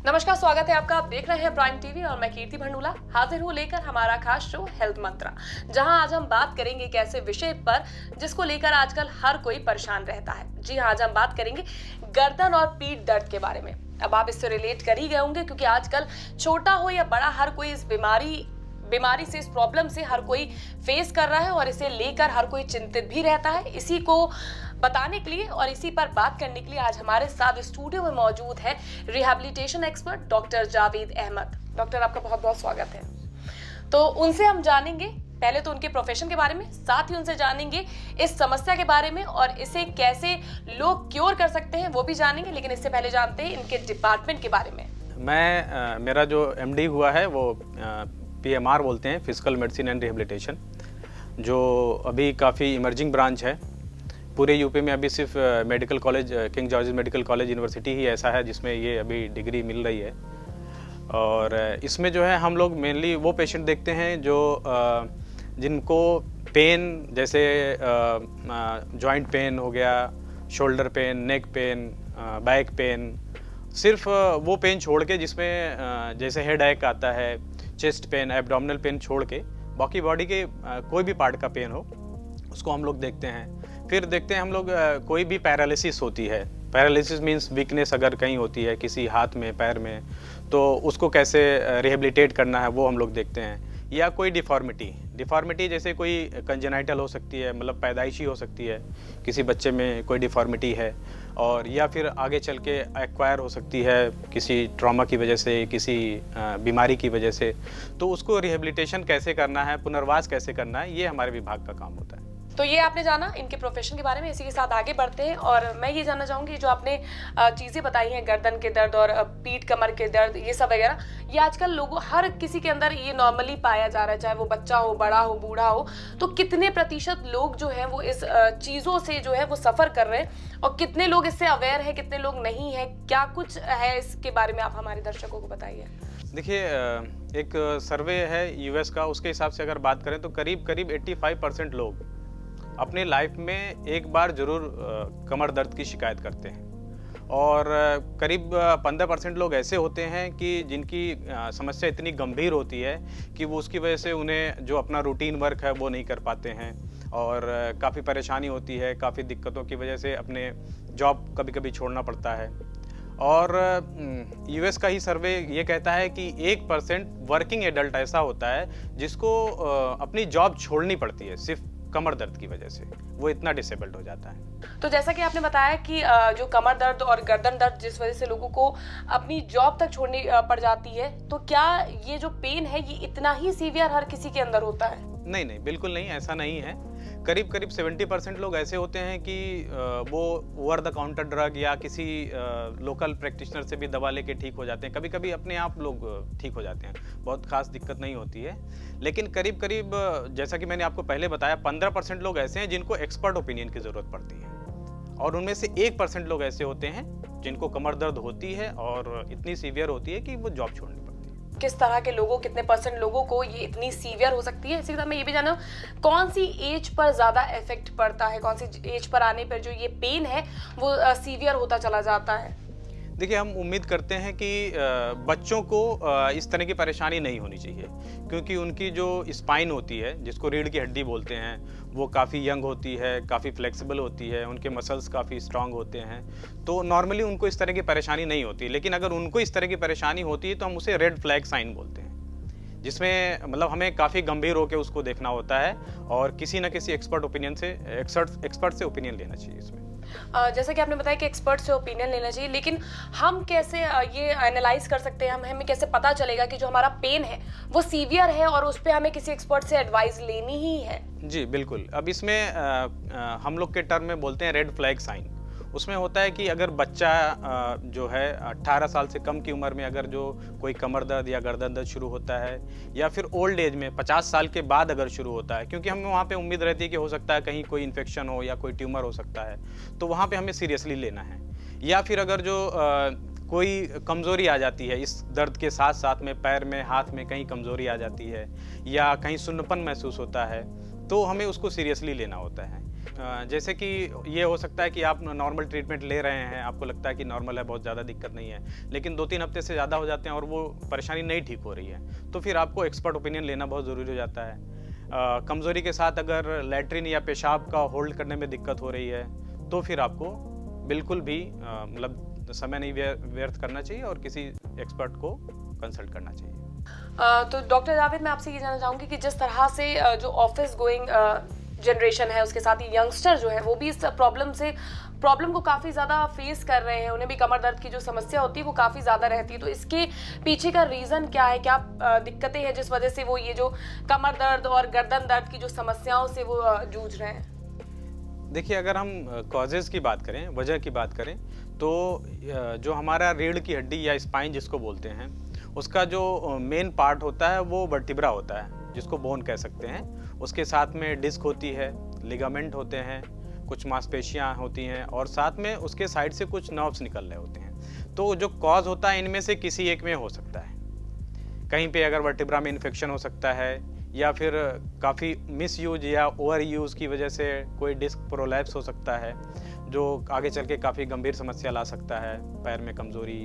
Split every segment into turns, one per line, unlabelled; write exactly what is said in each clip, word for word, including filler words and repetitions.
नमस्कार, स्वागत है आपका। आप देख रहे हैं प्राइम टीवी और मैं कीर्ति भंडूला हाजिर हूँ लेकर हमारा खास शो हेल्थ मंत्रा, जहां आज हम बात करेंगे एक ऐसे विषय पर जिसको लेकर आजकल हर कोई परेशान रहता है। जी हाँ, आज हम बात करेंगे गर्दन और पीठ दर्द के बारे में। अब आप इससे रिलेट कर ही गए होंगे क्योंकि आजकल छोटा हो या बड़ा हर कोई इस बीमारी बीमारी से, इस प्रॉब्लम से हर कोई फेस कर रहा है और इसे लेकर हर कोई चिंतित भी रहता है। इसी को बताने के लिए और इसी पर बात करने के लिए आज हमारे साथ स्टूडियो में मौजूद है rehabilitation expert doctor Javed Ahmad. Doctor, आपका बहुत बहुत स्वागत है। तो उनसे हम जानेंगे पहले तो उनके प्रोफेशन के बारे में, साथ ही उनसे जानेंगे इस समस्या के बारे में और इसे कैसे लोग क्योर कर सकते हैं वो भी जानेंगे। लेकिन इससे पहले जानते हैं इनके डिपार्टमेंट के बारे में।
मैं आ, मेरा जो एमडी हुआ है वो पीएमआर बोलते हैं, फिजिकल मेडिसिन एंड रिहेबिलिटेशन, जो अभी काफ़ी इमर्जिंग ब्रांच है पूरे यूपी में। अभी सिर्फ medical college, King George medical college university ही ऐसा है जिसमें ये अभी डिग्री मिल रही है। और इसमें जो है हम लोग मेनली वो पेशेंट देखते हैं जो जिनको पेन, जैसे जॉइंट पेन हो गया, shoulder pain, neck pain, back pain, सिर्फ वो पेन छोड़ के जिसमें जैसे हेड एक आता है, चेस्ट पेन, एब्डोमिनल पेन छोड़ के बाकी बॉडी के कोई भी पार्ट का पेन हो उसको हम लोग देखते हैं। फिर देखते हैं हम लोग कोई भी पैरालिसिस होती है, पैरालिसिस मीन्स वीकनेस अगर कहीं होती है किसी हाथ में, पैर में, तो उसको कैसे रिहेबिलिटेट करना है वो हम लोग देखते हैं। या कोई डिफॉर्मिटी डिफॉर्मिटी जैसे कोई कंजेनाइटल हो सकती है, मतलब पैदाइशी हो सकती है, किसी बच्चे में कोई डिफॉर्मिटी है, और या फिर आगे चल के एक्वायर हो सकती है किसी ट्रॉमा की वजह से, किसी बीमारी की वजह से। तो उसको रिहेबिलिटेशन कैसे करना है, पुनर्वास कैसे करना है, ये हमारे विभाग का काम होता है।
तो ये आपने जाना इनके प्रोफेशन के बारे में। इसी के साथ आगे बढ़ते हैं और मैं ये जानना चाहूँगी, जो आपने चीज़ें बताई हैं, गर्दन के दर्द और पीठ कमर के दर्द, ये सब वगैरह, ये आजकल लोगों, हर किसी के अंदर ये नॉर्मली पाया जा रहा है, चाहे वो बच्चा हो, बड़ा हो, बूढ़ा हो। तो कितने प्रतिशत लोग जो हैं वो इस चीज़ों से जो है वो सफ़र कर रहे हैं और कितने लोग इससे अवेयर हैं, कितने लोग नहीं हैं, क्या कुछ है इसके बारे में आप हमारे दर्शकों को बताइए।
देखिए, एक सर्वे है यूएस का, उसके हिसाब से अगर बात करें तो करीब करीब पचासी परसेंट लोग अपने लाइफ में एक बार जरूर कमर दर्द की शिकायत करते हैं। और करीब पंद्रह परसेंट लोग ऐसे होते हैं कि जिनकी समस्या इतनी गंभीर होती है कि वो उसकी वजह से उन्हें जो अपना रूटीन वर्क है वो नहीं कर पाते हैं और काफ़ी परेशानी होती है, काफ़ी दिक्कतों की वजह से अपने जॉब कभी कभी छोड़ना पड़ता है। और यूएस का ही सर्वे ये कहता है कि एक परसेंट वर्किंग एडल्ट ऐसा होता है जिसको अपनी जॉब छोड़नी पड़ती है सिर्फ कमर दर्द की वजह से, वो इतना डिसेबल्ड हो जाता है।
तो जैसा कि आपने बताया कि जो कमर दर्द और गर्दन दर्द जिस वजह से लोगों को अपनी जॉब तक छोड़नी पड़ जाती है, तो क्या ये जो पेन है ये इतना ही सीवियर हर किसी के अंदर होता है? नहीं
नहीं, बिल्कुल नहीं, ऐसा नहीं है। करीब करीब सत्तर परसेंट लोग ऐसे होते हैं कि वो ओवर द काउंटर ड्रग या किसी लोकल प्रैक्टिशनर से भी दवा लेके ठीक हो जाते हैं। कभी कभी अपने आप लोग ठीक हो जाते हैं, बहुत खास दिक्कत नहीं होती है। लेकिन करीब करीब जैसा कि मैंने आपको पहले बताया, पंद्रह परसेंट लोग ऐसे हैं जिनको एक्सपर्ट ओपिनियन की ज़रूरत पड़ती है, और उनमें से एक परसेंट लोग ऐसे होते हैं जिनको कमर दर्द होती है और इतनी सीवियर होती है कि वो जॉब छोड़नी पड़ती है।
किस तरह के लोगों, कितने परसेंट लोगों को ये इतनी सीवियर हो सकती है? इसी तरह मैं ये भी जानना कौन सी एज पर ज़्यादा इफेक्ट पड़ता है, कौन सी एज पर आने पर जो ये पेन है वो सीवियर होता चला जाता है?
देखिए, हम उम्मीद करते हैं कि बच्चों को इस तरह की परेशानी नहीं होनी चाहिए, क्योंकि उनकी जो स्पाइन होती है, जिसको रीढ़ की हड्डी बोलते हैं, वो काफ़ी यंग होती है, काफ़ी फ्लेक्सिबल होती है, उनके मसल्स काफ़ी स्ट्रांग होते हैं, तो नॉर्मली उनको इस तरह की परेशानी नहीं होती। लेकिन अगर उनको इस तरह की परेशानी होती है तो हम उसे रेड फ्लैग साइन बोलते हैं, जिसमें मतलब हमें काफ़ी गंभीर होकर उसको देखना होता है और किसी न किसी एक्सपर्ट ओपिनियन से एक्सपर्ट एक्सपर्ट से ओपिनियन लेना चाहिए इसमें।
जैसा कि आपने बताया कि एक्सपर्ट से ओपिनियन लेना चाहिए, लेकिन हम कैसे ये एनालाइज कर सकते हैं, हम हमें कैसे पता चलेगा कि जो हमारा पेन है वो सीवियर है और उस पर हमें किसी एक्सपर्ट से एडवाइस लेनी ही है? जी
बिल्कुल। अब इसमें आ, आ, हम लोग के टर्म में बोलते हैं रेड फ्लैग साइन। उसमें होता है कि अगर बच्चा जो है अठारह साल से कम की उम्र में अगर जो कोई कमर दर्द या गर्दन दर्द शुरू होता है, या फिर ओल्ड एज में पचास साल के बाद अगर शुरू होता है, क्योंकि हमें वहाँ पे उम्मीद रहती है कि हो सकता है कहीं कोई इन्फेक्शन हो या कोई ट्यूमर हो सकता है, तो वहाँ पे हमें सीरियसली लेना है। या फिर अगर जो आ, कोई कमज़ोरी आ जाती है इस दर्द के साथ साथ में, पैर में, हाथ में कहीं कमज़ोरी आ जाती है या कहीं सुन्नपन महसूस होता है, तो हमें उसको सीरियसली लेना होता है। जैसे कि ये हो सकता है कि आप नॉर्मल ट्रीटमेंट ले रहे हैं, आपको लगता है कि नॉर्मल है, बहुत ज़्यादा दिक्कत नहीं है, लेकिन दो तीन हफ्ते से ज़्यादा हो जाते हैं और वो परेशानी नहीं ठीक हो रही है, तो फिर आपको एक्सपर्ट ओपिनियन लेना बहुत ज़रूरी हो जाता है। कमज़ोरी के साथ अगर लैट्रिन या पेशाब का होल्ड करने में दिक्कत हो रही है तो फिर आपको बिल्कुल भी मतलब समय नहीं व्यर्थ करना चाहिए और किसी एक्सपर्ट को कंसल्ट करना चाहिए।
Uh, तो डॉक्टर जावेद, मैं आपसे ये जानना चाहूँगी कि जिस तरह से uh, जो ऑफिस गोइंग जनरेशन है, उसके साथ ही यंगस्टर जो है वो भी इस प्रॉब्लम से प्रॉब्लम को काफ़ी ज़्यादा फेस कर रहे हैं, उन्हें भी कमर दर्द की जो समस्या होती है वो काफ़ी ज़्यादा रहती है, तो इसके पीछे का रीज़न क्या है? क्या दिक्कतें हैं जिस वजह से वो ये जो कमर दर्द और गर्दन दर्द की जो समस्याओं से वो जूझ रहे हैं?
देखिए, अगर हम कॉजेज़ की बात करें, वजह की बात करें, तो जो हमारा रीढ़ की हड्डी या स्पाइन जिसको बोलते हैं, उसका जो मेन पार्ट होता है वो वर्टिब्रा होता है, जिसको बोन कह सकते हैं। उसके साथ में डिस्क होती है, लिगामेंट होते हैं, कुछ मांसपेशियां होती हैं और साथ में उसके साइड से कुछ नर्व्स निकल रहे होते हैं। तो जो कॉज होता है इनमें से किसी एक में हो सकता है। कहीं पे अगर वर्टिब्रा में इन्फेक्शन हो सकता है, या फिर काफ़ी मिस यूज या ओवर यूज़ की वजह से कोई डिस्क प्रोलैप्स हो सकता है, जो आगे चल के काफ़ी गंभीर समस्या ला सकता है, पैर में कमज़ोरी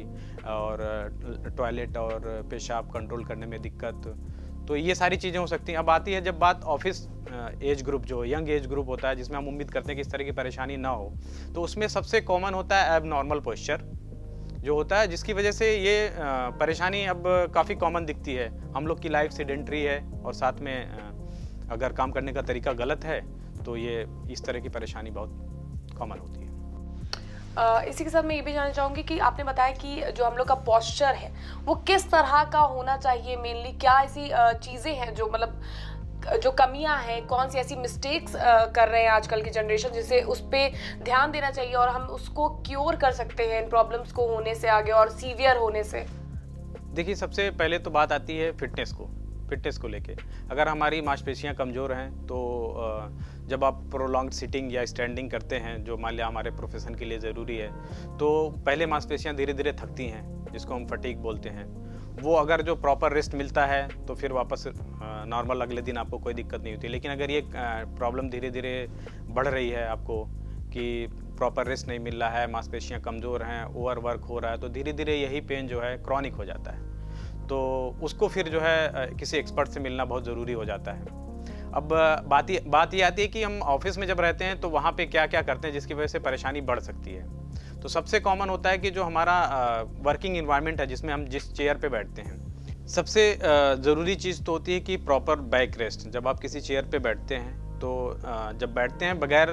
और टॉयलेट और पेशाब कंट्रोल करने में दिक्कत। तो ये सारी चीज़ें हो सकती हैं। अब आती है जब बात ऑफिस एज ग्रुप, जो यंग एज ग्रुप होता है, जिसमें हम उम्मीद करते हैं कि इस तरह की परेशानी ना हो, तो उसमें सबसे कॉमन होता है एबनॉर्मल पोस्चर जो होता है, जिसकी वजह से ये परेशानी अब काफ़ी कॉमन दिखती है। हम लोग की लाइफ सेडेंटरी है और साथ में अगर काम करने का तरीका गलत है तो ये इस तरह की परेशानी बहुत कॉमन होती है।
Uh, इसी के साथ मैं ये भी जानना चाहूँगी कि आपने बताया कि जो हम लोग का पोस्चर है वो किस तरह का होना चाहिए मेनली, क्या ऐसी uh, चीज़ें हैं जो मतलब जो कमियां हैं, कौन सी ऐसी मिस्टेक्स uh, कर रहे हैं आजकल की जनरेशन, जिसे उस पर ध्यान देना चाहिए और हम उसको क्योर कर सकते हैं इन प्रॉब्लम्स को होने से आगे और सीवियर होने से?
देखिए, सबसे पहले तो बात आती है फिटनेस को फिटनेस को लेके। अगर हमारी मांसपेशियां कमज़ोर हैं तो जब आप प्रोलॉन्ग सिटिंग या स्टैंडिंग करते हैं, जो मान लिया हमारे प्रोफेशन के लिए ज़रूरी है, तो पहले मांसपेशियां धीरे धीरे थकती हैं, जिसको हम फटीग बोलते हैं। वो अगर जो प्रॉपर रेस्ट मिलता है तो फिर वापस नॉर्मल अगले दिन आपको कोई दिक्कत नहीं होती। लेकिन अगर ये प्रॉब्लम धीरे धीरे बढ़ रही है आपको कि प्रॉपर रेस्ट नहीं मिल रहा है, मांसपेशियां कमज़ोर हैं, ओवर वर्क हो रहा है, तो धीरे धीरे यही पेन जो है क्रॉनिक हो जाता है। तो उसको फिर जो है किसी एक्सपर्ट से मिलना बहुत ज़रूरी हो जाता है। अब बात ये बात ये आती है कि हम ऑफिस में जब रहते हैं तो वहाँ पे क्या क्या करते हैं जिसकी वजह से परेशानी बढ़ सकती है। तो सबसे कॉमन होता है कि जो हमारा वर्किंग इन्वायरमेंट है, जिसमें हम जिस चेयर पे बैठते हैं, सबसे ज़रूरी चीज़ तो होती है कि प्रॉपर बैक रेस्ट। जब आप किसी चेयर पे बैठते हैं तो जब बैठते हैं बगैर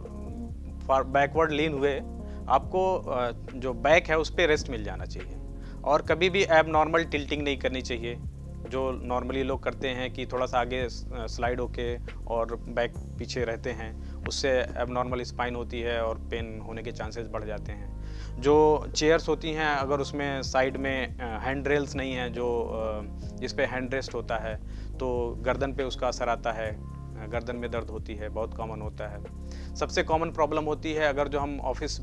बैकवर्ड लीन हुए, आपको जो बैक है उस पर रेस्ट मिल जाना चाहिए और कभी भी एब नॉर्मल टिल्टिंग नहीं करनी चाहिए, जो नॉर्मली लोग करते हैं कि थोड़ा सा आगे स्लाइड होके और बैक पीछे रहते हैं, उससे एबनॉर्मल स्पाइन होती है और पेन होने के चांसेस बढ़ जाते हैं। जो चेयर्स होती हैं अगर उसमें साइड में हैंड रेल्स नहीं हैं, जो जिस पे हैंड रेस्ट होता है, तो गर्दन पे उसका असर आता है, गर्दन में दर्द होती है, बहुत कॉमन होता है। सबसे कॉमन प्रॉब्लम होती है अगर जो हम ऑफिस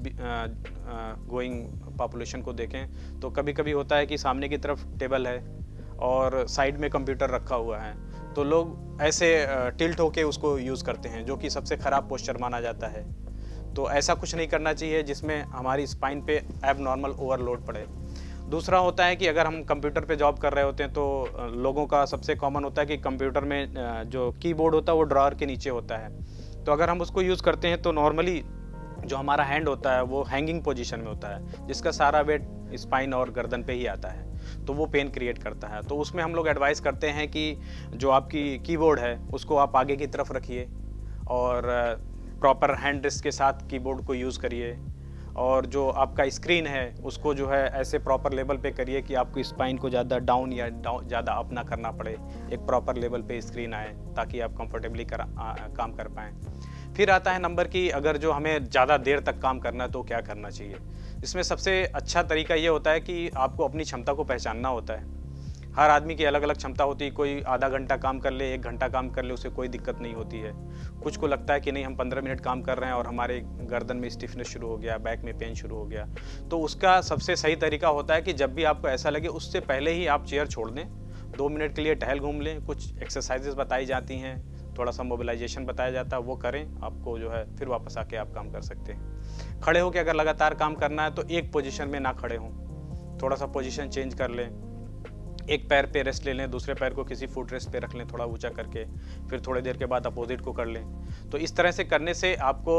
गोइंग पॉपुलेशन को देखें तो कभी कभी होता है कि सामने की तरफ टेबल है और साइड में कंप्यूटर रखा हुआ है, तो लोग ऐसे टिल्ट होके उसको यूज़ करते हैं, जो कि सबसे ख़राब पोस्चर माना जाता है। तो ऐसा कुछ नहीं करना चाहिए जिसमें हमारी स्पाइन पे एबनॉर्मल ओवरलोड पड़े। दूसरा होता है कि अगर हम कंप्यूटर पे जॉब कर रहे होते हैं तो लोगों का सबसे कॉमन होता है कि कंप्यूटर में जो कीबोर्ड होता है वो ड्रॉअर के नीचे होता है, तो अगर हम उसको यूज़ करते हैं तो नॉर्मली जो हमारा हैंड होता है वो हैंगिंग पोजीशन में होता है, जिसका सारा वेट स्पाइन और गर्दन पे ही आता है, तो वो पेन क्रिएट करता है। तो उसमें हम लोग एडवाइस करते हैं कि जो आपकी कीबोर्ड है उसको आप आगे की तरफ रखिए और प्रॉपर हैंड रेस्ट के साथ कीबोर्ड को यूज़ करिए, और जो आपका स्क्रीन है उसको जो है ऐसे प्रॉपर लेवल पे करिए कि आपको स्पाइन को ज़्यादा डाउन या डाउन ज़्यादा अप ना करना पड़े, एक प्रॉपर लेवल पे स्क्रीन आए ताकि आप कंफर्टेबली कर, आ, काम कर पाएँ। फिर आता है नंबर की अगर जो हमें ज़्यादा देर तक काम करना है तो क्या करना चाहिए। इसमें सबसे अच्छा तरीका ये होता है कि आपको अपनी क्षमता को पहचानना होता है। हर आदमी की अलग अलग क्षमता होती है, कोई आधा घंटा काम कर ले, एक घंटा काम कर ले, उसे कोई दिक्कत नहीं होती है। कुछ को लगता है कि नहीं हम पंद्रह मिनट काम कर रहे हैं और हमारे गर्दन में स्टिफनेस शुरू हो गया, बैक में पेन शुरू हो गया। तो उसका सबसे सही तरीका होता है कि जब भी आपको ऐसा लगे उससे पहले ही आप चेयर छोड़ दें, दो मिनट के लिए टहल घूम लें। कुछ एक्सरसाइजेस बताई जाती हैं, थोड़ा सा मोबिलाइजेशन बताया जाता है, वो करें, आपको जो है फिर वापस आके आप काम कर सकते हैं। खड़े होकर अगर लगातार काम करना है तो एक पोजीशन में ना खड़े हों, थोड़ा सा पोजीशन चेंज कर लें, एक पैर पे रेस्ट ले लें, दूसरे पैर को किसी फुट रेस्ट पे रख लें थोड़ा ऊंचा करके, फिर थोड़ी देर के बाद अपोजिट को कर लें। तो इस तरह से करने से आपको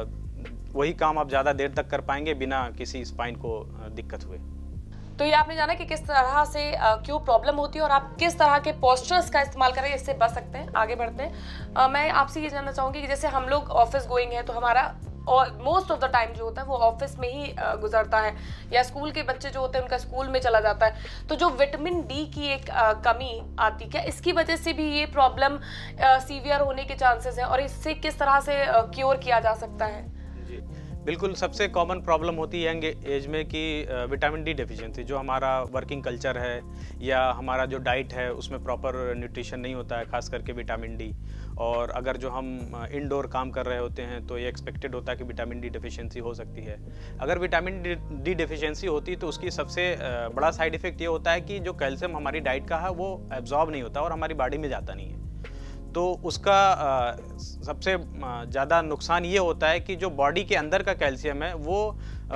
वही काम आप ज़्यादा देर तक कर पाएंगे बिना किसी स्पाइन को दिक्कत हुए।
तो ये आपने जाना कि किस तरह से क्यों प्रॉब्लम होती है और आप किस तरह के पोस्चर्स का इस्तेमाल करें, इससे बच सकते हैं। आगे बढ़ते हैं, आ, मैं आपसे ये जानना चाहूँगी कि जैसे हम लोग ऑफिस गोइंग है तो हमारा और मोस्ट ऑफ द टाइम जो होता है वो ऑफिस में ही गुजरता है, या स्कूल के बच्चे जो होते हैं उनका स्कूल में चला जाता है। तो जो विटामिन डी की एक आ, कमी आती, क्या इसकी वजह से भी ये प्रॉब्लम सीवियर होने के चांसेस हैं और इससे किस तरह से क्योर किया जा सकता है?
जी बिल्कुल, सबसे कॉमन प्रॉब्लम होती है यंग एज में कि विटामिन डी डेफिशिएंसी, जो हमारा वर्किंग कल्चर है या हमारा जो डाइट है उसमें प्रॉपर न्यूट्रिशन नहीं होता है, खास करके विटामिन डी। और अगर जो हम इंडोर काम कर रहे होते हैं तो ये एक्सपेक्टेड होता है कि विटामिन डी डेफिशिएंसी हो सकती है। अगर विटामिन डी डेफिशिएंसी होती तो उसकी सबसे बड़ा साइड इफेक्ट ये होता है कि जो कैल्शियम हमारी डाइट का है वो एब्जॉर्ब नहीं होता और हमारी बॉडी में जाता नहीं है। तो उसका आ, सबसे ज़्यादा नुकसान ये होता है कि जो बॉडी के अंदर का कैल्शियम है वो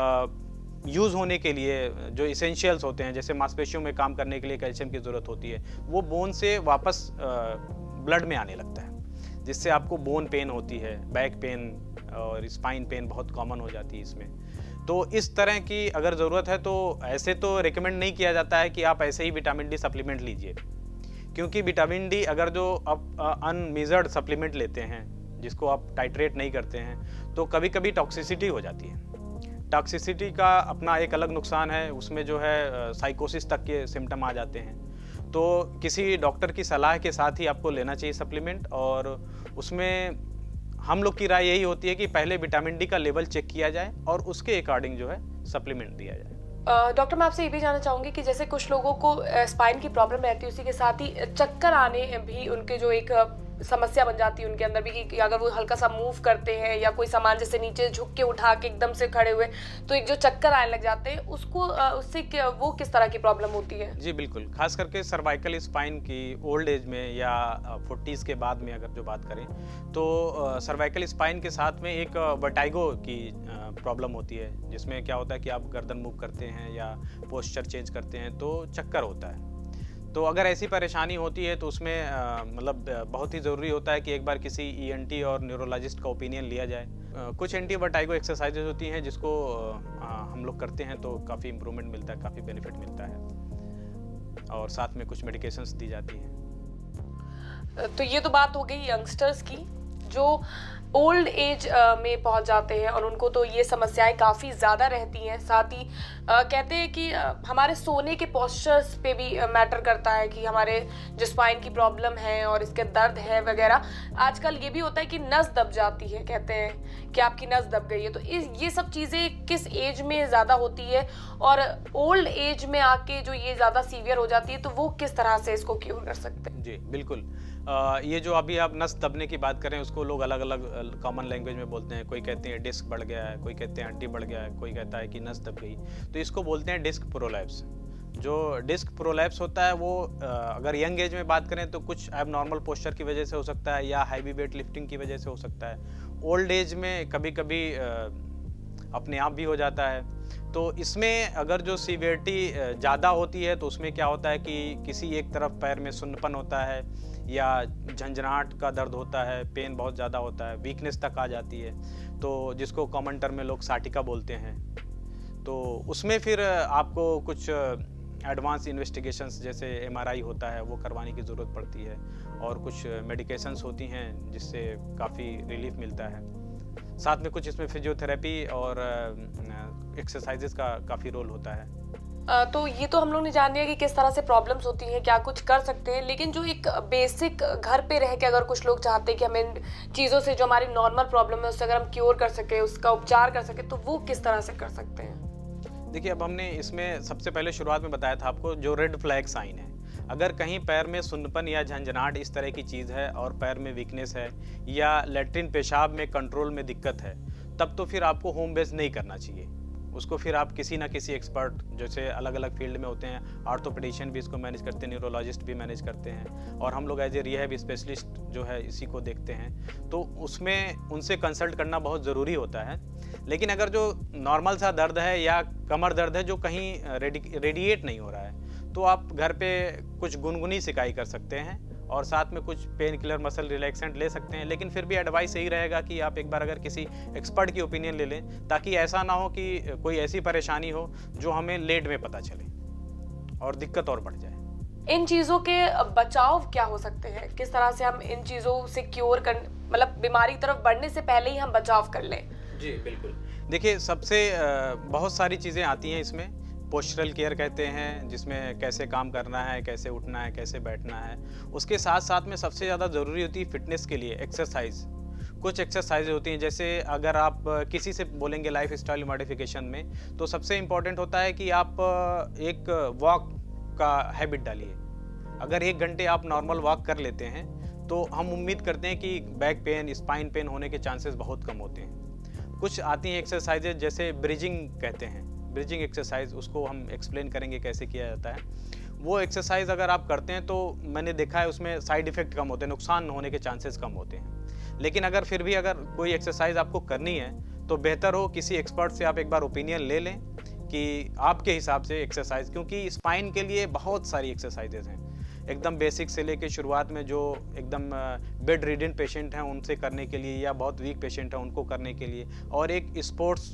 यूज़ होने के लिए जो इसेंशियल्स होते हैं, जैसे मांसपेशियों में काम करने के लिए कैल्शियम की ज़रूरत होती है, वो बोन से वापस ब्लड में आने लगता है, जिससे आपको बोन पेन होती है, बैक पेन और स्पाइन पेन बहुत कॉमन हो जाती है इसमें। तो इस तरह की अगर ज़रूरत है तो ऐसे तो रिकमेंड नहीं किया जाता है कि आप ऐसे ही विटामिन डी सप्लीमेंट लीजिए, क्योंकि विटामिन डी अगर जो आप अनमेजर्ड सप्लीमेंट लेते हैं, जिसको आप टाइट्रेट नहीं करते हैं, तो कभी कभी टॉक्सिसिटी हो जाती है। टॉक्सिसिटी का अपना एक अलग नुकसान है, उसमें जो है साइकोसिस तक के सिम्टम आ जाते हैं। तो किसी डॉक्टर की सलाह के साथ ही आपको लेना चाहिए सप्लीमेंट, और उसमें हम लोग की राय यही होती है कि पहले विटामिन डी का लेवल चेक किया जाए और उसके अकॉर्डिंग जो है सप्लीमेंट दिया जाए।
डॉक्टर uh, मैं आपसे ये भी जानना चाहूँगी कि जैसे कुछ लोगों को स्पाइन की प्रॉब्लम रहती है, उसी के साथ ही चक्कर आने भी उनके जो एक समस्या बन जाती है उनके अंदर भी, कि अगर वो हल्का सा मूव करते हैं या कोई सामान जैसे नीचे झुक के उठा के एकदम से खड़े हुए तो एक जो चक्कर आने लग जाते हैं, उसको उससे वो किस तरह की प्रॉब्लम होती है?
जी बिल्कुल, खास करके सर्वाइकल स्पाइन की ओल्ड एज में या फोर्टीज़ के बाद में अगर जो बात करें तो सर्वाइकल स्पाइन के साथ में एक वर्टाइगो की प्रॉब्लम होती है, जिसमें क्या होता है कि आप गर्दन मूव करते हैं या पोस्चर चेंज करते हैं तो चक्कर होता है। तो अगर ऐसी परेशानी होती है तो उसमें मतलब बहुत ही ज़रूरी होता है कि एक बार किसी ईएनटी और न्यूरोलॉजिस्ट का ओपिनियन लिया जाए। आ, कुछ एंटी वर्टाइगो एक्सरसाइजेज होती हैं जिसको आ, हम लोग करते हैं तो काफ़ी इम्प्रूवमेंट मिलता है, काफ़ी बेनिफिट मिलता है, और साथ में कुछ मेडिकेशंस दी जाती हैं।
तो ये तो बात हो गई यंगस्टर्स की जो ओल्ड एज में पहुंच जाते हैं और उनको तो ये समस्याएं काफ़ी ज़्यादा रहती हैं। साथ ही आ, कहते हैं कि आ, हमारे सोने के पोस्चर्स पे भी मैटर करता है कि हमारे जो स्पाइन की प्रॉब्लम है और इसके दर्द है वगैरह। आजकल ये भी होता है कि नस दब जाती है, कहते हैं कि आपकी नस दब गई है। तो इस ये सब चीज़ें किस एज में ज़्यादा होती है और ओल्ड एज में आके जो ये ज़्यादा सीवियर हो जाती है तो वो किस तरह से इसको क्योर कर सकते हैं?
जी बिल्कुल, आ, ये जो अभी आप नस दबने की बात करें उसको लोग अलग अलग कॉमन लैंग्वेज में बोलते हैं। कोई कहते हैं डिस्क बढ़ गया है, कोई कहते हैं हड्डी बढ़ गया है, कोई कहता है कि नस दब गई, तो इसको बोलते हैं डिस्क प्रोलैप्स। जो डिस्क प्रोलैप्स होता है वो अगर यंग एज में बात करें तो कुछ एबनॉर्मल पोस्चर की वजह से हो सकता है या हैवी वेट लिफ्टिंग की वजह से हो सकता है। ओल्ड एज में कभी कभी अपने आप भी हो जाता है। तो इसमें अगर जो सीवियरिटी ज़्यादा होती है तो उसमें क्या होता है कि किसी एक तरफ पैर में सुन्नपन होता है या झंझनाहट का दर्द होता है, पेन बहुत ज़्यादा होता है, वीकनेस तक आ जाती है, तो जिसको कॉमन टर्म में लोग साटिका बोलते हैं। तो उसमें फिर आपको कुछ एडवांस इन्वेस्टिगेशंस जैसे एमआरआई होता है वो करवाने की ज़रूरत पड़ती है, और कुछ मेडिकेशंस होती हैं जिससे काफ़ी रिलीफ मिलता है। साथ में कुछ इसमें फिजियोथेरेपी और एक्सरसाइजेस का काफ़ी रोल होता है।
आ, तो ये तो हम लोग ने जान लिया कि किस तरह से प्रॉब्लम्स होती हैं, क्या कुछ कर सकते हैं, लेकिन जो एक बेसिक घर पे रह के अगर कुछ लोग चाहते हैं कि हमें इन चीज़ों से जो हमारी नॉर्मल प्रॉब्लम है उससे अगर हम क्योर कर सके, उसका उपचार कर सके, तो वो किस तरह से कर सकते हैं?
देखिए, अब हमने इसमें सबसे पहले शुरुआत में बताया था आपको जो रेड फ्लैग साइन है। अगर कहीं पैर में सुन्नपन या झंझनाहट इस तरह की चीज़ है और पैर में वीकनेस है या लैट्रिन पेशाब में कंट्रोल में दिक्कत है, तब तो फिर आपको होम बेस्ड नहीं करना चाहिए। उसको फिर आप किसी ना किसी एक्सपर्ट, जैसे अलग अलग फील्ड में होते हैं, ऑर्थोपेडिशियन भी इसको मैनेज करते हैं, न्यूरोलॉजिस्ट भी मैनेज करते हैं, और हम लोग एज ए रिहैब स्पेशलिस्ट जो है इसी को देखते हैं। तो उसमें उनसे कंसल्ट करना बहुत ज़रूरी होता है। लेकिन अगर जो नॉर्मल सा दर्द है या कमर दर्द है जो कहीं रेडि रेडिएट नहीं हो रहा है, तो आप घर पे कुछ गुनगुनी सिकाई कर सकते हैं और साथ में कुछ पेन किलर, मसल रिलैक्सेंट ले सकते हैं। लेकिन फिर भी एडवाइस यही रहेगा कि आप एक बार अगर किसी एक्सपर्ट की ओपिनियन ले लें, ताकि ऐसा ना हो कि कोई ऐसी परेशानी हो जो हमें लेट में पता चले और दिक्कत और बढ़ जाए।
इन चीज़ों के बचाव क्या हो सकते हैं? किस तरह से हम इन चीज़ों से क्योर कर, मतलब बीमारी की तरफ बढ़ने से पहले ही हम बचाव कर लें?
जी बिल्कुल। देखिए, सबसे बहुत सारी चीज़ें आती हैं इसमें। पोस्चरल केयर कहते हैं, जिसमें कैसे काम करना है, कैसे उठना है, कैसे बैठना है। उसके साथ साथ में सबसे ज़्यादा ज़रूरी होती है फिटनेस के लिए एक्सरसाइज। कुछ एक्सरसाइज होती हैं, जैसे अगर आप किसी से बोलेंगे लाइफ स्टाइल मॉडिफिकेशन में, तो सबसे इम्पॉर्टेंट होता है कि आप एक वॉक का हैबिट डालिए। अगर एक घंटे आप नॉर्मल वॉक कर लेते हैं तो हम उम्मीद करते हैं कि बैक पेन, स्पाइन पेन होने के चांसेस बहुत कम होते हैं। कुछ आती हैं एक्सरसाइजेज, जैसे ब्रिजिंग कहते हैं, ब्रिजिंग एक्सरसाइज, उसको हम एक्सप्लेन करेंगे कैसे किया जाता है। वो एक्सरसाइज अगर आप करते हैं तो मैंने देखा है उसमें साइड इफ़ेक्ट कम होते हैं, नुकसान होने के चांसेस कम होते हैं। लेकिन अगर फिर भी अगर कोई एक्सरसाइज आपको करनी है तो बेहतर हो किसी एक्सपर्ट से आप एक बार ओपिनियन ले लें कि आपके हिसाब से एक्सरसाइज, क्योंकि स्पाइन के लिए बहुत सारी एक्सरसाइजेज हैं, एकदम बेसिक से लेके शुरुआत में जो एकदम बेड रिडन पेशेंट हैं उनसे करने के लिए, या बहुत वीक पेशेंट हैं उनको करने के लिए, और एक स्पोर्ट्स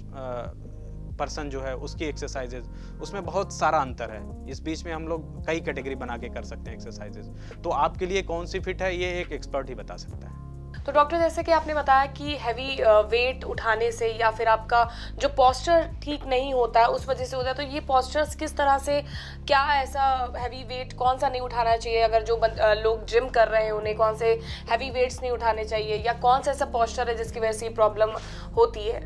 पर्सन जो है उसकी एक्सरसाइजेज, उसमें बहुत सारा अंतर है। इस बीच में हम लोग कई कैटेगरी बना के कर सकते हैं एक्सरसाइजेज। तो आपके लिए कौन सी फिट है ये एक एक्सपर्ट ही बता सकता है।
तो डॉक्टर, जैसे कि आपने बताया कि हैवी वेट उठाने से या फिर आपका जो पोस्चर ठीक नहीं होता है उस वजह से होता है, तो ये पोस्चर्स किस तरह से, क्या ऐसा हैवी वेट कौन सा नहीं उठाना चाहिए? अगर जो लोग जिम कर रहे हैं उन्हें कौन से हैवी वेट्स नहीं उठाने चाहिए, या कौन सा ऐसा पोस्चर है जिसकी वजह से ये प्रॉब्लम होती है?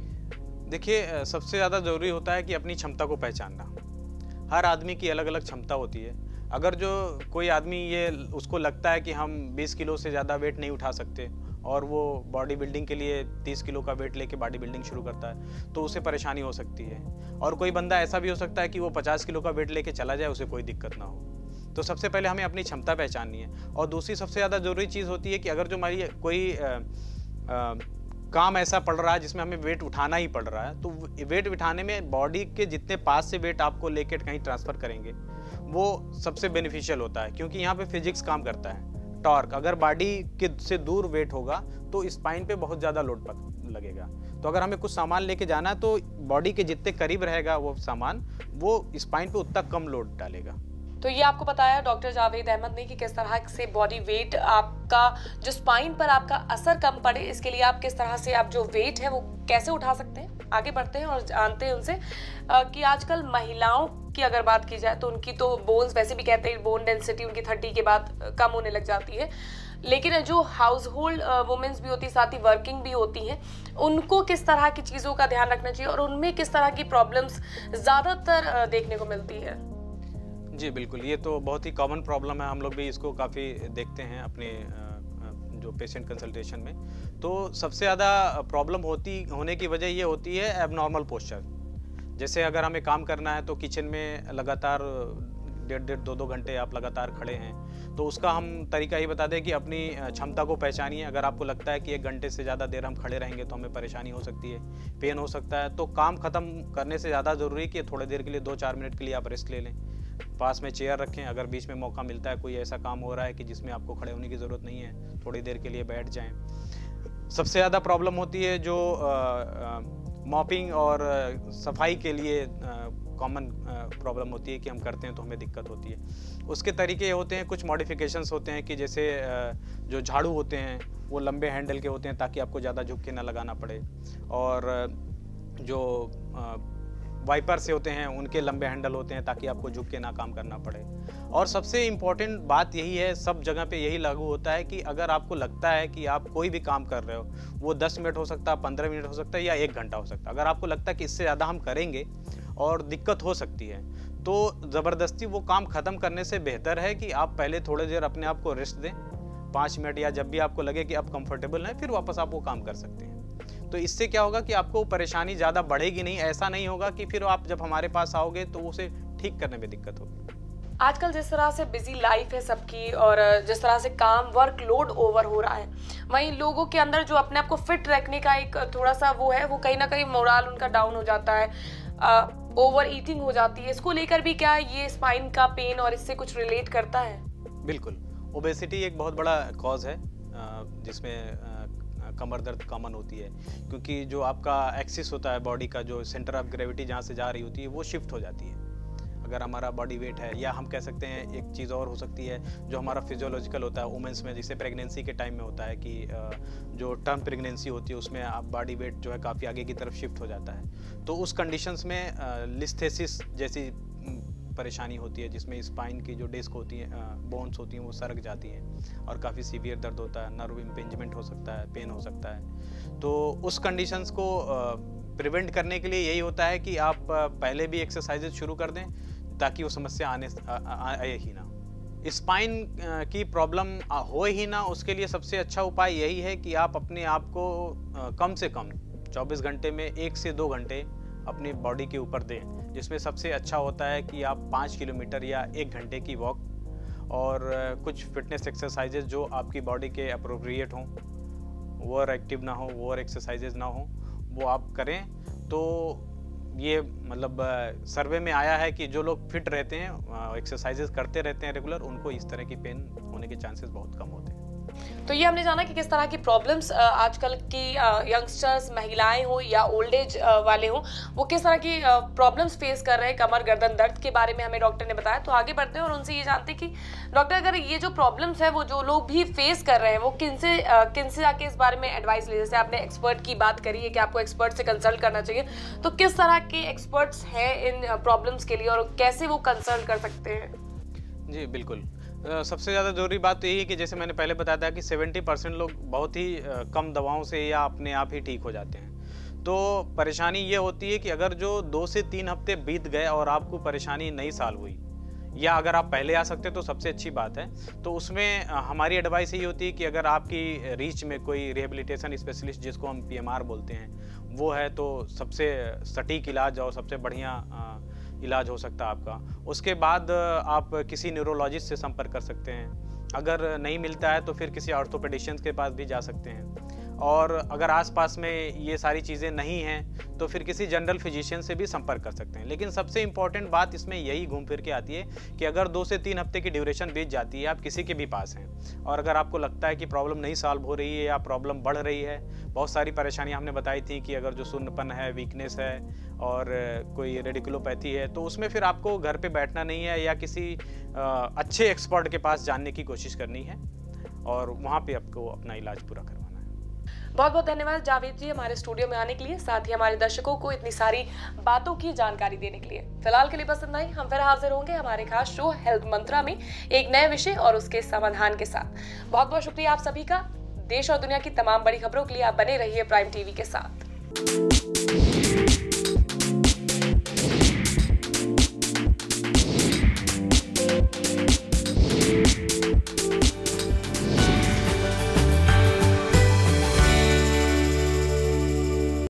देखिए, सबसे ज़्यादा ज़रूरी होता है कि अपनी क्षमता को पहचानना। हर आदमी की अलग अलग क्षमता होती है। अगर जो कोई आदमी ये उसको लगता है कि हम बीस किलो से ज़्यादा वेट नहीं उठा सकते और वो बॉडी बिल्डिंग के लिए तीस किलो का वेट लेके बॉडी बिल्डिंग शुरू करता है, तो उसे परेशानी हो सकती है। और कोई बंदा ऐसा भी हो सकता है कि वो पचास किलो का वेट लेके चला जाए, उसे कोई दिक्कत ना हो। तो सबसे पहले हमें अपनी क्षमता पहचाननी है। और दूसरी सबसे ज़्यादा ज़रूरी चीज़ होती है कि अगर जो हमारी कोई आ, आ, काम ऐसा पड़ रहा है जिसमें हमें वेट उठाना ही पड़ रहा है, तो वेट उठाने में बॉडी के जितने पास से वेट आपको लेके कहीं ट्रांसफ़र करेंगे वो सबसे बेनिफिशियल होता है, क्योंकि यहाँ पे फिजिक्स काम करता है। टॉर्क, अगर बॉडी के से दूर वेट होगा तो स्पाइन पे बहुत ज़्यादा लोड लगेगा। तो अगर हमें कुछ सामान लेके जाना है तो बॉडी के जितने करीब रहेगा वो सामान, वो स्पाइन पे उतना कम लोड डालेगा।
तो ये आपको बताया डॉक्टर जावेद अहमद ने कि किस तरह से बॉडी वेट आपका जो स्पाइन पर आपका असर कम पड़े, इसके लिए आप किस तरह से आप जो वेट है वो कैसे उठा सकते हैं। आगे बढ़ते हैं और जानते हैं उनसे कि आजकल महिलाओं की अगर बात की जाए तो उनकी तो बोन्स, वैसे भी कहते हैं बोन डेंसिटी उनकी थर्टी के बाद कम होने लग जाती है, लेकिन जो हाउस होल्ड वुमेन्स भी होती है, साथ ही वर्किंग भी होती हैं, उनको किस तरह की चीज़ों का ध्यान रखना चाहिए और उनमें किस तरह की प्रॉब्लम्स ज़्यादातर देखने को मिलती है?
जी बिल्कुल, ये तो बहुत ही कॉमन प्रॉब्लम है। हम लोग भी इसको काफ़ी देखते हैं अपने जो पेशेंट कंसल्टेशन में। तो सबसे ज़्यादा प्रॉब्लम होती होने की वजह ये होती है एबनॉर्मल पोस्चर। जैसे अगर हमें काम करना है तो किचन में लगातार डेढ़ डेढ़ दो दो घंटे आप लगातार खड़े हैं, तो उसका हम तरीका ही बता दें कि अपनी क्षमता को पहचानिए। अगर आपको लगता है कि एक घंटे से ज़्यादा देर हम खड़े रहेंगे तो हमें परेशानी हो सकती है, पेन हो सकता है, तो काम ख़त्म करने से ज़्यादा ज़रूरी कि थोड़ी देर के लिए दो चार मिनट के लिए आप रेस्ट ले लें। पास में चेयर रखें, अगर बीच में मौका मिलता है, कोई ऐसा काम हो रहा है कि जिसमें आपको खड़े होने की ज़रूरत नहीं है, थोड़ी देर के लिए बैठ जाएं। सबसे ज़्यादा प्रॉब्लम होती है जो मॉपिंग और सफाई के लिए कॉमन प्रॉब्लम होती है कि हम करते हैं तो हमें दिक्कत होती है। उसके तरीके होते हैं, कुछ मॉडिफिकेशंस होते हैं कि जैसे जो झाड़ू होते हैं वो लंबे हैंडल के होते हैं ताकि आपको ज़्यादा झुक के ना लगाना पड़े, और जो वाइपर से होते हैं उनके लंबे हैंडल होते हैं ताकि आपको झुक के ना काम करना पड़े। और सबसे इम्पॉर्टेंट बात यही है, सब जगह पे यही लागू होता है कि अगर आपको लगता है कि आप कोई भी काम कर रहे हो, वो दस मिनट हो सकता है, पंद्रह मिनट हो सकता है या एक घंटा हो सकता है, अगर आपको लगता है कि इससे ज़्यादा हम करेंगे और दिक्कत हो सकती है, तो ज़बरदस्ती वो काम ख़त्म करने से बेहतर है कि आप पहले थोड़ी देर अपने आप को रेस्ट दें, पाँच मिनट, या जब भी आपको लगे कि आप कंफर्टेबल हैं फिर वापस आप वो काम कर सकते हैं। तो इससे क्या होगा कि आपको परेशानी ज़्यादा बढ़ेगी नहीं। ऐसा नहीं होगा कि फिर आप जब हमारे पास आओगे तो उसे ठीक करने में दिक्कत होगी।
आजकल जिस तरह से बिजी लाइफ है सबकी और जिस तरह से काम वर्कलोड ओवर हो रहा है, वहीं लोगों के अंदर जो अपने आप को फिट रखने का एक थोड़ा सा वो है, वो कहीं ना कहीं मोराल उनका डाउन हो जाता है, ओवर ईटिंग हो जाती है। इसको लेकर भी क्या ये स्पाइन का पेन और इससे कुछ रिलेट करता है?
बिल्कुल, ओबेसिटी एक बहुत बड़ा कॉज है जिसमें कमर दर्द कॉमन होती है, क्योंकि जो आपका एक्सिस होता है बॉडी का, जो सेंटर ऑफ ग्रेविटी जहाँ से जा रही होती है वो शिफ्ट हो जाती है। अगर हमारा बॉडी वेट है, या हम कह सकते हैं एक चीज़ और हो सकती है जो हमारा फिजियोलॉजिकल होता है वुमेंस में, जैसे प्रेगनेंसी के टाइम में होता है कि जो टर्म प्रेगनेंसी होती है उसमें आप बॉडी वेट जो है काफ़ी आगे की तरफ शिफ्ट हो जाता है। तो उस कंडीशंस में लिस्थेसिस जैसी परेशानी होती है, जिसमें स्पाइन की जो डिस्क होती है, बोन्स होती हैं, वो सरक जाती हैं और काफ़ी सीवियर दर्द होता है, नर्व इम्पिंजमेंट हो सकता है, पेन हो सकता है। तो उस कंडीशंस को प्रिवेंट करने के लिए यही होता है कि आप पहले भी एक्सरसाइजेज शुरू कर दें ताकि वो समस्या आने आए ही ना, स्पाइन की प्रॉब्लम हो ही ना। उसके लिए सबसे अच्छा उपाय यही है कि आप अपने आप को कम से कम चौबीस घंटे में एक से दो घंटे अपनी बॉडी के ऊपर दें, जिसमें सबसे अच्छा होता है कि आप पाँच किलोमीटर या एक घंटे की वॉक और कुछ फिटनेस एक्सरसाइजेज जो आपकी बॉडी के अप्रोप्रिएट हों, ओवर एक्टिव ना हो, ओवर एक्सरसाइजेज ना हो, वो आप करें। तो ये मतलब सर्वे में आया है कि जो लोग फिट रहते हैं, एक्सरसाइजेज करते रहते हैं रेगुलर, उनको इस तरह की पेन होने के चांसेस बहुत कम होते हैं।
तो ये हमने जाना कि किस तरह की प्रॉब्लम्स आजकल की यंगस्टर्स, महिलाएं हो या ओल्ड एज वाले हो, वो किस तरह की प्रॉब्लम्स फेस कर रहे हैं। कमर गर्दन दर्द के बारे में हमें डॉक्टर ने बताया। तो आगे बढ़ते हैं और उनसे ये जानते हैं कि डॉक्टर, अगर ये जो प्रॉब्लम्स है वो जो लोग भी फेस कर रहे हैं, वो किन से किन से आके इस बारे में एडवाइस ले। जैसे आपने एक्सपर्ट की बात करी है कि आपको एक्सपर्ट से कंसल्ट करना चाहिए, तो किस तरह के एक्सपर्ट्स हैं इन प्रॉब्लम्स के लिए और कैसे वो कंसल्ट कर सकते हैं?
जी बिल्कुल, Uh, सबसे ज़्यादा ज़रूरी बात तो यही है कि जैसे मैंने पहले बताया था कि सत्तर परसेंट लोग बहुत ही uh, कम दवाओं से या अपने आप ही ठीक हो जाते हैं। तो परेशानी ये होती है कि अगर जो दो से तीन हफ्ते बीत गए और आपको परेशानी नहीं सॉल्व हुई, या अगर आप पहले आ सकते तो सबसे अच्छी बात है। तो उसमें uh, हमारी एडवाइस यही होती है कि अगर आपकी रीच में कोई रिहेबिलिटेशन स्पेशलिस्ट, जिसको हम पी एम आर बोलते हैं, वो है तो सबसे सटीक इलाज और सबसे बढ़िया uh, इलाज हो सकता है आपका। उसके बाद आप किसी न्यूरोलॉजिस्ट से संपर्क कर सकते हैं। अगर नहीं मिलता है तो फिर किसी ऑर्थोपेडिशियन के पास भी जा सकते हैं। और अगर आसपास में ये सारी चीज़ें नहीं हैं तो फिर किसी जनरल फिजिशियन से भी संपर्क कर सकते हैं। लेकिन सबसे इम्पॉर्टेंट बात इसमें यही घूम फिर के आती है कि अगर दो से तीन हफ्ते की ड्यूरेशन बीत जाती है, आप किसी के भी पास हैं, और अगर आपको लगता है कि प्रॉब्लम नहीं सॉल्व हो रही है या प्रॉब्लम बढ़ रही है, बहुत सारी परेशानियां हमने बताई थी कि अगर जो शून्यपन है, वीकनेस है और कोई रेडिकुलोपैथी है, तो उसमें फिर आपको घर पे बैठना नहीं है या किसी अच्छे एक्सपर्ट के पास जानने की कोशिश करनी है और वहाँ पे आपको अपना इलाज पूरा करवाना है।
बहुत बहुत धन्यवाद जावेद जी हमारे स्टूडियो में आने के लिए, साथ ही हमारे दर्शकों को इतनी सारी बातों की जानकारी देने के लिए। फिलहाल के लिए बस इतना ही। हम फिर हाजिर होंगे हमारे खास शो हेल्थ मंत्रा में एक नए विषय और उसके समाधान के साथ। बहुत बहुत शुक्रिया आप सभी का। देश और दुनिया की तमाम बड़ी खबरों के लिए आप बने रहिए प्राइम टीवी के साथ।